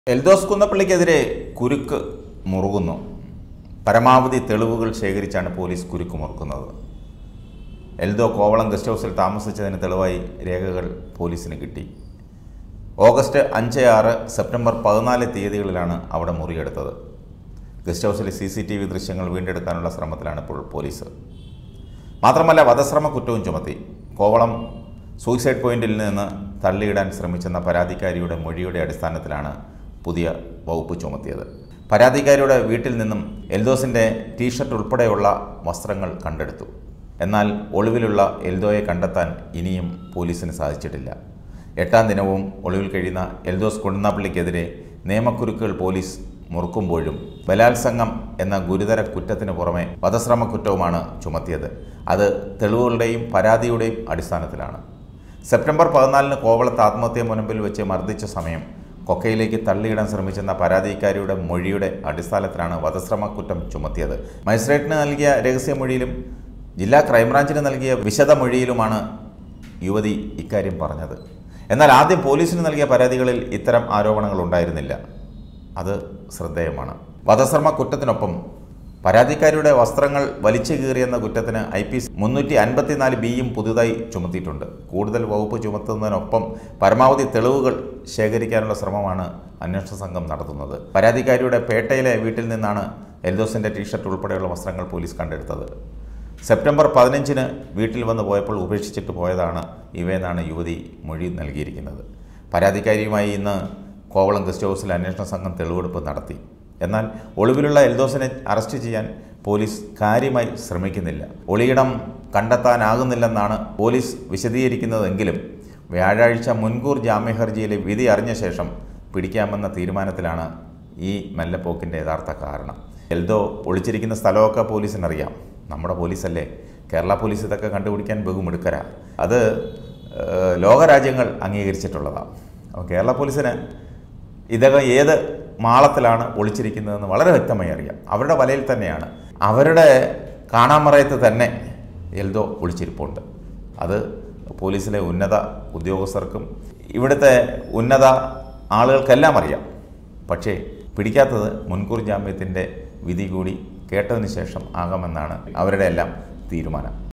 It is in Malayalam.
എൽദോസ് കുന്നപ്പള്ളിക്കെതിരെ കുരുക്ക് മുറുകുന്നു. പരമാവധി തെളിവുകൾ ശേഖരിച്ചാണ് പോലീസ് കുരുക്ക് മുറുക്കുന്നത്. എൽദോ കോവളം ഗസ്റ്റ് ഹൗസിൽ താമസിച്ചതിന് തെളിവായി രേഖകൾ പോലീസിന് കിട്ടി. ഓഗസ്റ്റ് 5, 6, സെപ്റ്റംബർ 14 തീയതികളിലാണ് അവിടെ മുറിയെടുത്തത്. ഗസ്റ്റ് ഹൗസിലെ CCTV ദൃശ്യങ്ങൾ വീണ്ടെടുക്കാനുള്ള ശ്രമത്തിലാണ് ഇപ്പോൾ പോലീസ്. മാത്രമല്ല, വധശ്രമ കുറ്റവും ചുമത്തി. കോവളം സൂയിസൈഡ് പോയിന്റിൽ നിന്ന് തള്ളിയിടാൻ ശ്രമിച്ചെന്ന പരാതിക്കാരിയുടെ മൊഴിയുടെ അടിസ്ഥാനത്തിലാണ് പുതിയ വകുപ്പ് ചുമത്തിയത്. പരാതിക്കാരിയുടെ വീട്ടിൽ നിന്നും എൽദോസിൻ്റെ ടീഷർട്ട് ഉൾപ്പെടെയുള്ള വസ്ത്രങ്ങൾ കണ്ടെടുത്തു. എന്നാൽ ഒളിവിലുള്ള എൽദോയെ കണ്ടെത്താൻ ഇനിയും പോലീസിന് സാധിച്ചിട്ടില്ല. 8ാം ദിനവും ഒളിവിൽ കഴിയുന്ന എൽദോസ് കുന്നപ്പള്ളിക്കെതിരെ നിയമക്കുരുക്കുകൾ പോലീസ് മുറുക്കുമ്പോഴും ബലാത്സംഗം എന്ന ഗുരുതര കുറ്റത്തിന് പുറമെ വധശ്രമ കുറ്റവുമാണ് ചുമത്തിയത്. അത് തെളിവുകളുടെയും പരാതിയുടെയും അടിസ്ഥാനത്തിലാണ്. സെപ്റ്റംബർ 14 കോവളത്ത് ആത്മഹത്യാ മുനമ്പിൽ വെച്ച് മർദ്ദിച്ച സമയം കൊക്കയിലേക്ക് തള്ളിയിടാൻ ശ്രമിച്ചെന്ന പരാതിക്കാരിയുടെ മൊഴിയുടെ അടിസ്ഥാനത്തിലാണ് വധശ്രമ കുറ്റം ചുമത്തിയത്. മജിസ്ട്രേറ്റിന് നൽകിയ രഹസ്യമൊഴിയിലും ജില്ലാ ക്രൈംബ്രാഞ്ചിന് നൽകിയ വിശദമൊഴിയിലുമാണ് യുവതി ഇക്കാര്യം പറഞ്ഞത്. എന്നാൽ ആദ്യം പോലീസിന് നൽകിയ പരാതികളിൽ ഇത്തരം ആരോപണങ്ങൾ ഉണ്ടായിരുന്നില്ല. അത് ശ്രദ്ധേയമാണ്. വധശ്രമ കുറ്റത്തിനൊപ്പം പരാതിക്കാരിയുടെ വസ്ത്രങ്ങൾ വലിച്ചു കീറിയെന്ന കുറ്റത്തിന് IPC 354B പുതുതായി ചുമത്തിയിട്ടുണ്ട്. കൂടുതൽ വകുപ്പ് ചുമത്തുന്നതിനൊപ്പം പരമാവധി തെളിവുകൾ ശേഖരിക്കാനുള്ള ശ്രമമാണ് അന്വേഷണ സംഘം നടത്തുന്നത്. പരാതിക്കാരിയുടെ പേട്ടയിലെ വീട്ടിൽ നിന്നാണ് എൽദോസിൻ്റെ ടീഷർട്ട് ഉൾപ്പെടെയുള്ള വസ്ത്രങ്ങൾ പോലീസ് കണ്ടെടുത്തത്. സെപ്റ്റംബർ 15 വീട്ടിൽ വന്ന് പോയപ്പോൾ ഉപേക്ഷിച്ചിട്ട് പോയതാണ് ഇവയെന്നാണ് യുവതി മൊഴി നൽകിയിരിക്കുന്നത്. പരാതിക്കാരിയുമായി ഇന്ന് കോവളം ഗസ്റ്റ് ഹൗസിൽ അന്വേഷണ സംഘം തെളിവെടുപ്പ് നടത്തി. എന്നാൽ ഒളിവിലുള്ള എൽദോസിനെ അറസ്റ്റ് ചെയ്യാൻ പോലീസ് കാര്യമായി ശ്രമിക്കുന്നില്ല. ഒളിയിടം കണ്ടെത്താനാകുന്നില്ലെന്നാണ് പോലീസ് വിശദീകരിക്കുന്നതെങ്കിലും വ്യാഴാഴ്ച മുൻകൂർ ജാമ്യ ഹർജിയിലെ വിധി അറിഞ്ഞ ശേഷം പിടിക്കാമെന്ന തീരുമാനത്തിലാണ് ഈ മെല്ലെപ്പോക്കിൻ്റെ യഥാർത്ഥ കാരണം. എൽദോ ഒളിച്ചിരിക്കുന്ന സ്ഥലമൊക്കെ പോലീസിനറിയാം. നമ്മുടെ പോലീസല്ലേ, കേരള പോലീസ് ഇതൊക്കെ കണ്ടുപിടിക്കാൻ ബഹുമിടുക്കരാ. അത് ലോകരാജ്യങ്ങൾ അംഗീകരിച്ചിട്ടുള്ളതാണ്. അപ്പോൾ കേരള പോലീസിന് ഇതൊക്കെ ഏത് മാളത്തിലാണ് ഒളിച്ചിരിക്കുന്നതെന്ന് വളരെ വ്യക്തമായി അറിയാം. അവരുടെ വലയിൽ തന്നെയാണ്, അവരുടെ കാണാമറയത്ത് തന്നെ എൽദോ ഒളിച്ചിരിപ്പുണ്ട്. അത് പോലീസിലെ ഉന്നത ഉദ്യോഗസ്ഥർക്കും ഇവിടുത്തെ ഉന്നത ആളുകൾക്കെല്ലാം അറിയാം. പക്ഷേ പിടിക്കാത്തത് മുൻകൂർ ജാമ്യത്തിൻ്റെ വിധി കൂടി കേട്ടതിന് ശേഷം ആകാമെന്നാണ് അവരുടെ എല്ലാം തീരുമാനം.